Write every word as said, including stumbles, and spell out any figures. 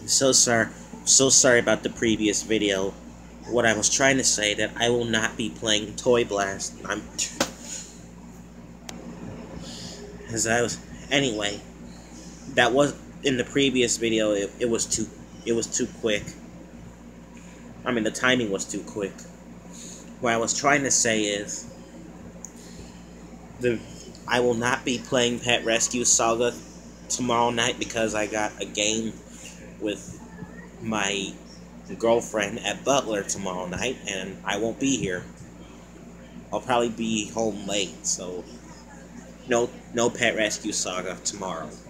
So sorry, so sorry about the previous video. What I was trying to say that I will not be playing Toy Blast. I'm, as I was anyway. That was in the previous video. It, it was too, it was too quick. I mean, the timing was too quick. What I was trying to say is, the I will not be playing Pet Rescue Saga tomorrow night because I got a game with my girlfriend at Butler tomorrow night, and I won't be here. I'll probably be home late, so no no Pet Rescue Saga tomorrow.